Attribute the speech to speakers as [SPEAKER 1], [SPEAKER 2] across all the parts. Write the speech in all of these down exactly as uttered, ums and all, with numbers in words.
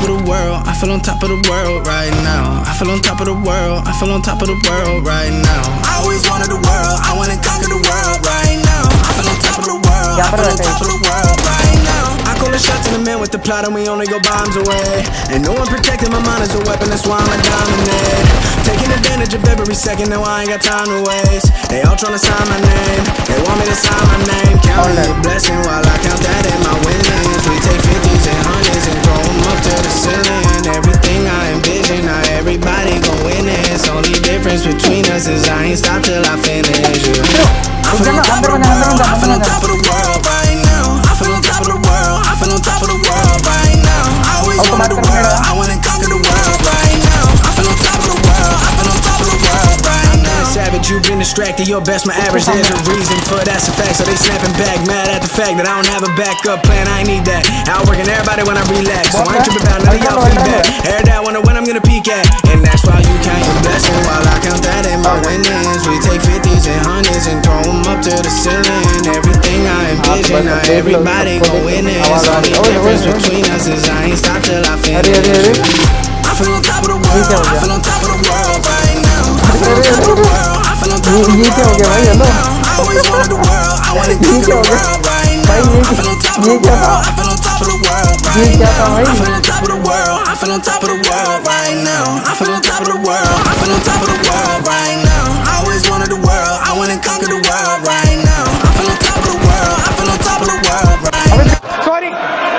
[SPEAKER 1] of the world, I feel on top of the world right now. I feel on top of the world, I feel on top of the world right now. I always wanted the world, I wanna conquer the world right now. I feel on top of the world, I feel on top of the world right now. I call the shots in the man with the plot and we only go bombs away. And no one protecting my mind as a weapon, that's why I'm a dominate. Taking advantage of every second, now I ain't got time to waste. They all tryna sign my name, they want me to sign my name. Counting the blessing while I count that in my winnings. We take fifties and hundreds and throw them up to the ceiling. Everything I envision, now everybody gon' witness. Only difference between us is I ain't stop till I finish. Yeah. I feel on top of the world, I feel on top of the world right now. I feel on top of the world, I feel on top of the world right now. I always wanted the world, I wanna conquer the world right now. I feel on top of the world, I feel on top of the world right now. Savage, you've been distracted, your best, my average. There's a reason for that's a fact. So they snapping back, mad at the fact that I don't have a backup plan. I ain't need that. Outworking everybody when I relax, so I ain't tripping about none of y'all feedback. Hear that, wonder when I'm gonna peak at, and that's why you count your blessing while I count that in my winnings. We take fifties and hundreds and throw them up to the ceiling. Everything I envision, now everybody gon' witness. Only difference between us is I ain't stop till I finish. I feel on top of the world, I feel on top of the world right now. I feel on top of the world, I feel on top of the world right now. I always wanted the world, I wanna conquer the world right now. I feel on top of the world, I feel on top of the world right now. I feel on top of the world, I feel on top of the world right now. I feel on top of the world, I feel on top of the world right now. I always wanted the world, I wanna conquer the world right now. I feel on top of the world, I feel on top of the world right now.
[SPEAKER 2] Sorry.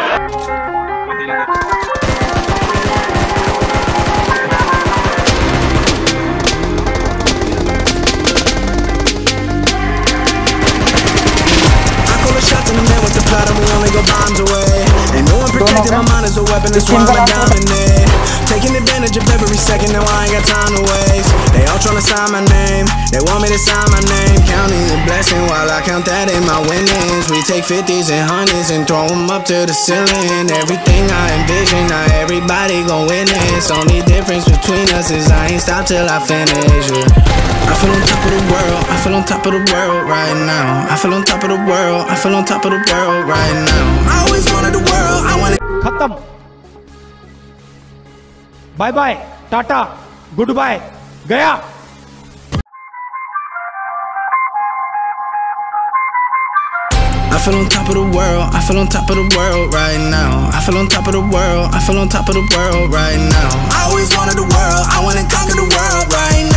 [SPEAKER 1] Shots in the man with the plot and we only go bombs away. And no one protecting my mind as a weapon, that's why I'm a dominate. Taking advantage of every second, now I ain't got time to waste. They all tryna sign my name, they want me to sign my name. Counting the blessing while I count that in my winnings. We take fifties and hundreds and throw them up to the ceiling. Everything I envision, now everybody gon' witness. Only difference between us is I ain't stop till I finish. Yeah. I feel on top of the world, I feel on top of the world right now. I feel on top of the world, I feel on top of the world right now. I always wanted the world, I wanted.
[SPEAKER 2] खत्म. Bye bye, tata, goodbye, गया.
[SPEAKER 1] I feel on top of the world, I feel on top of the world right now. I feel on top of the world, I feel on top of the world right now. I always wanted the world, I wanna conquer the world right now.